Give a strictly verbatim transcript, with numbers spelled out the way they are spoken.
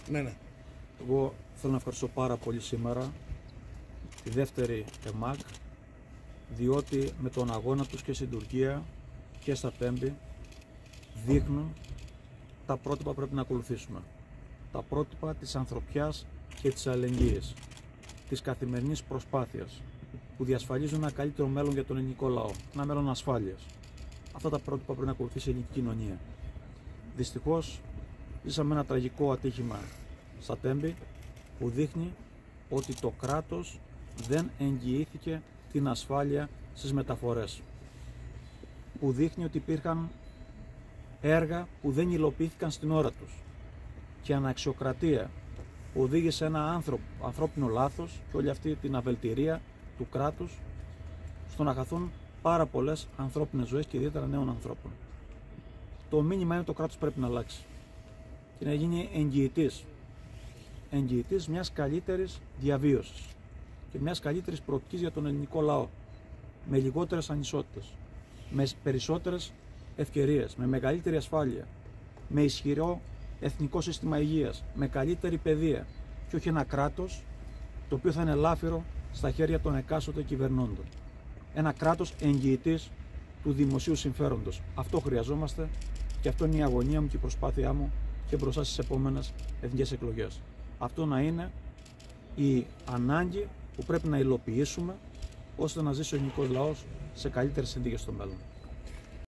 Ναι, ναι. Εγώ θέλω να ευχαριστώ πάρα πολύ σήμερα τη δεύτερη ΕΜΑΚ, διότι με τον αγώνα τους και στην Τουρκία και στα Τέμπη δείχνουν τα πρότυπα που πρέπει να ακολουθήσουμε. Τα πρότυπα της ανθρωπιάς και της αλληλεγγύης, της καθημερινής προσπάθειας που διασφαλίζουν ένα καλύτερο μέλλον για τον ελληνικό λαό, ένα μέλλον ασφάλειας. Αυτά τα πρότυπα πρέπει να ακολουθήσει η ελληνική κοινωνία. Δυστυχώς, ζήσαμε ένα τραγικό ατύχημα στα Τέμπη που δείχνει ότι το κράτος δεν εγγυήθηκε την ασφάλεια στις μεταφορές. Που δείχνει ότι υπήρχαν έργα που δεν υλοποιήθηκαν στην ώρα τους και αναξιοκρατία που οδήγησε ένα άνθρωπο, ανθρώπινο λάθος και όλη αυτή την αβελτηρία του κράτους στο να χαθούν πάρα πολλές ανθρώπινες ζωές και ιδιαίτερα νέων ανθρώπων. Το μήνυμα είναι ότι το κράτος πρέπει να αλλάξει και να γίνει εγγυητής, εγγυητής μιας καλύτερης διαβίωσης και μιας καλύτερης προοπτικής για τον ελληνικό λαό, με λιγότερες ανισότητες, με περισσότερες ευκαιρίες, με μεγαλύτερη ασφάλεια, με ισχυρό εθνικό σύστημα υγείας, με καλύτερη παιδεία και όχι ένα κράτος το οποίο θα είναι ελάφυρο στα χέρια των εκάστοτε κυβερνώντων. Ένα κράτος εγγυητής του δημοσίου συμφέροντος. Αυτό χρειαζόμαστε και αυτό είναι η αγωνία μου και η προσπάθειά μου και μπροστά στις επόμενες εθνικές εκλογές. Αυτό να είναι η ανάγκη που πρέπει να υλοποιήσουμε ώστε να ζήσει ο ελληνικός λαός σε καλύτερες συνθήκες στο μέλλον.